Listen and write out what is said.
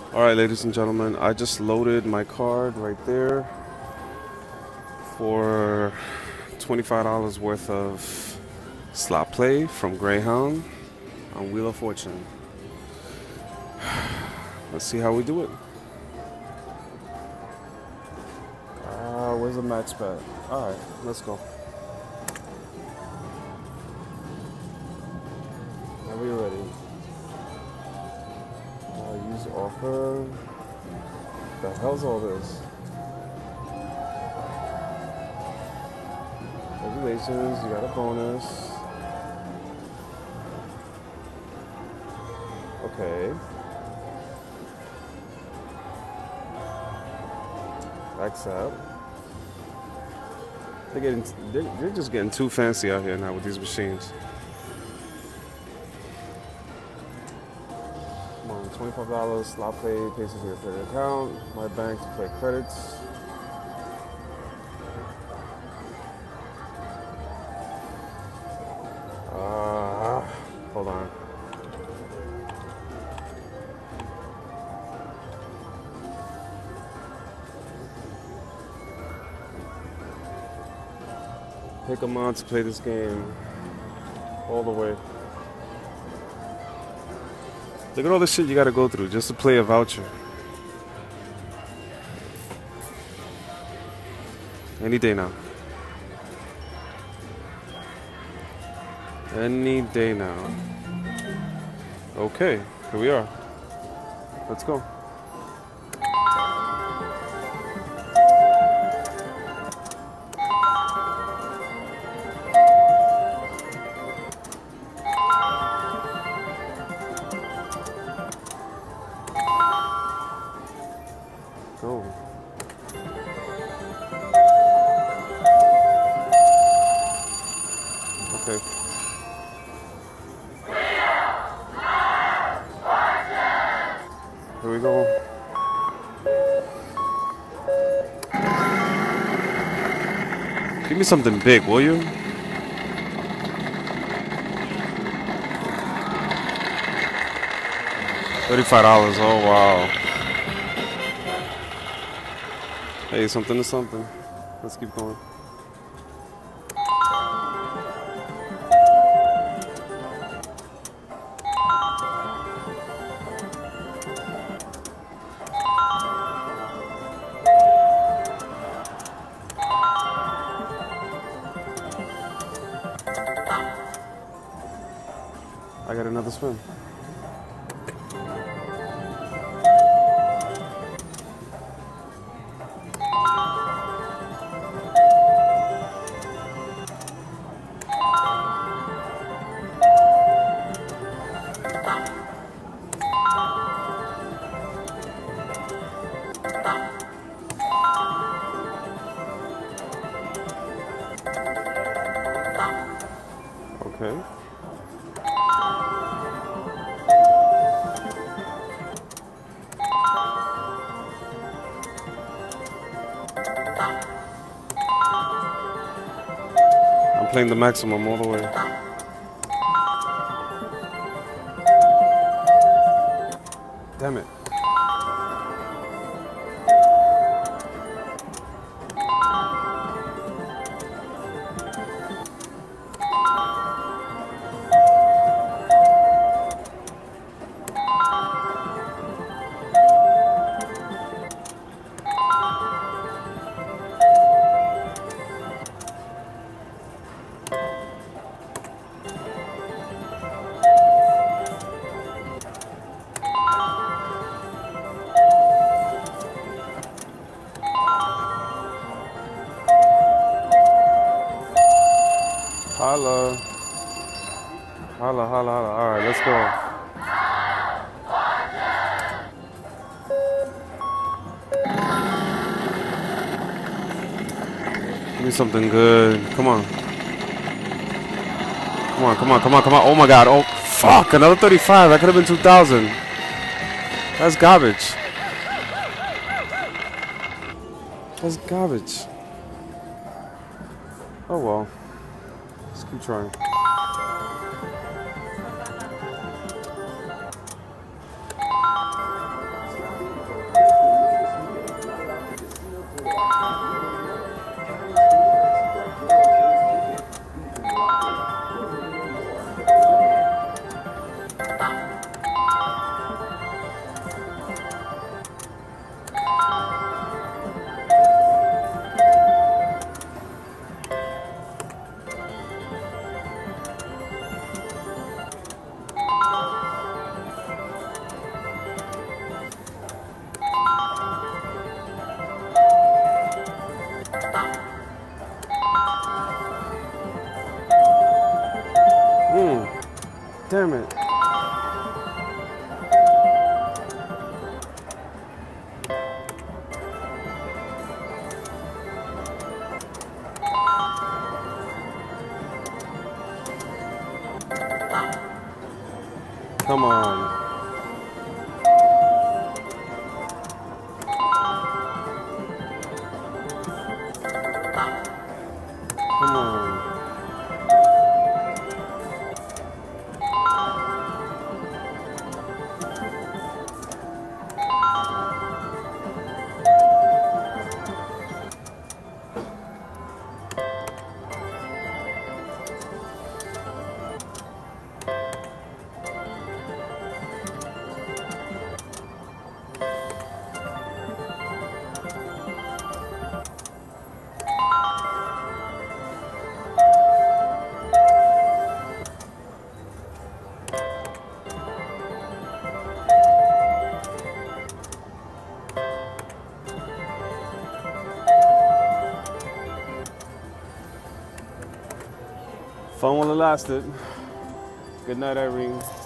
Alright, ladies and gentlemen, I just loaded my card right there for $25 worth of slot play from Greyhound on Wheel of Fortune. Let's see how we do it. Where's the max bet? Alright, let's go. Are we ready? Use offer. The hell's all this? Congratulations, you got a bonus. Okay. Accept. They're just getting too fancy out here now with these machines. Come on, $25 slot play, places your credit account, my bank to play credits. Hold on. Pick a month to play this game all the way. Look at all the shit you gotta go through just to play a voucher. Any day now. Any day now. Okay, here we are. Let's go. Go. Okay. Here we go. Give me something big, will you? $35. Oh, wow. Hey, something to something. Let's keep going. I got another spin. Okay. I'm playing the maximum all the way. Damn it. Holla. Holla, holla, holla. All right, let's go. Give me something good. Come on. Come on, come on, come on, come on. Oh my God. Oh, fuck. Another 35. That could have been 2,000. That's garbage. That's garbage. Oh well. Let's keep trying. retirement. Come on. Come on. Fun while it lasted. Good night, Irene.